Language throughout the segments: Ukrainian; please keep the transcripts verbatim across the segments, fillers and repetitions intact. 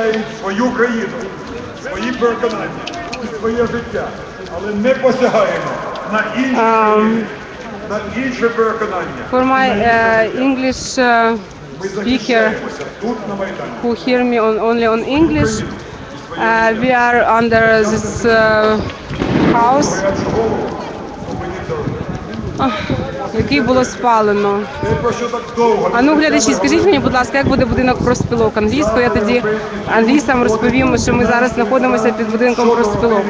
захищають свою країну, свої переконання і своє життя, але не посягаємо на інші країни, на інше переконання. For my uh, English uh, speaker who hear me on, only on English, uh, we are under this uh, house, uh, який було спалено. А ну, глядачі, скажіть мені, будь ласка, як буде будинок профспілок англійською? Я тоді англійцям розповім, що ми зараз знаходимося під будинком профспілок.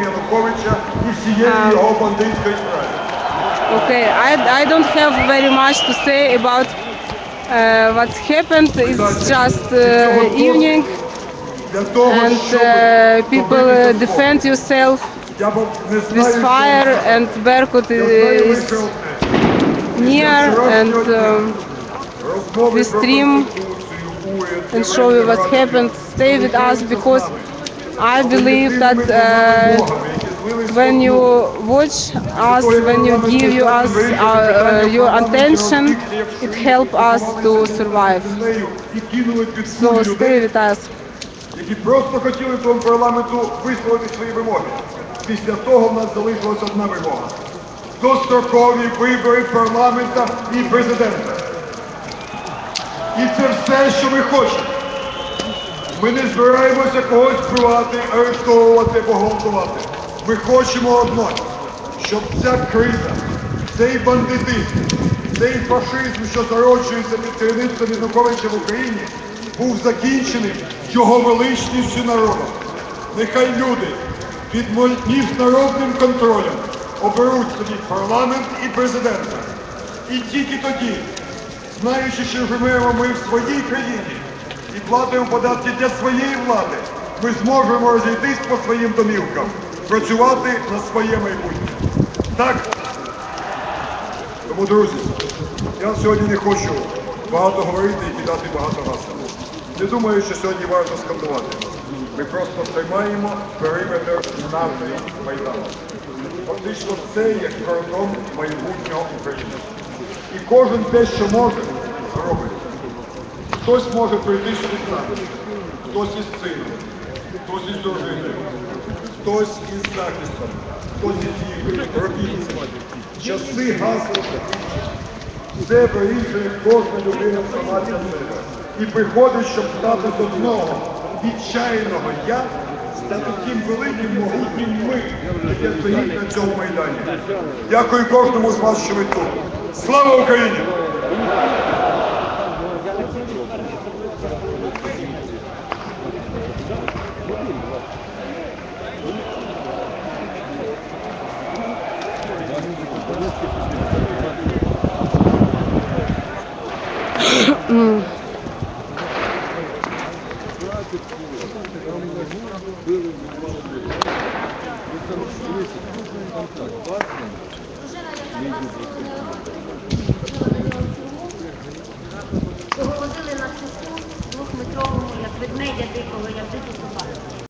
Okay, I, I don't have very much to say about uh, what's happened. It's just uh, evening and uh, people uh, defend yourself with fire, and Berkut is near, and um, we stream and show you what happened. Stay with us, because I believe that uh, when you watch us, when you give you us uh, uh, your attention, it helps us to survive. So stay with us. Які просто хотіли в тому парламенту висловити свої вимоги. Після того в нас залишилась одна вимога. Дострокові вибори парламента і президента. І це все, що ми хочемо. Ми не збираємося когось вбивати, арештовувати, погвалтувати. Ми хочемо одно, щоб ця криза, цей бандитизм, цей фашизм, що зароджується під керівництвом Януковича в Україні, був закінчений його величністю народом. Нехай люди під міжнародним контролем оберуть собі парламент і президента. І тільки тоді, знаючи, що живемо ми в своїй країні і платимо податки для своєї влади, ми зможемо розійтись по своїм домівкам, працювати на своє майбутнє. Так? Тому, друзі, я сьогодні не хочу багато говорити і кидати багато гасел. Не думаю, що сьогодні варто скандувати. Ми просто тримаємо периметр нашої Майдану. Фактично це є кордон майбутнього України. І кожен те, що може, робить. Хтось може прийти сюди з нами, хтось із сином, хтось із дружиною, хтось із захистом, хтось із їхньою робітницями. Часи гасло все вирішує кожна людина сама для себе. І приходить, щоб стати з одного відчайного «я», стати тим великим, могутнім «ми», яке стоїть на цьому Майдані. Дякую кожному з вас, що ви тут. Слава Україні! Mm.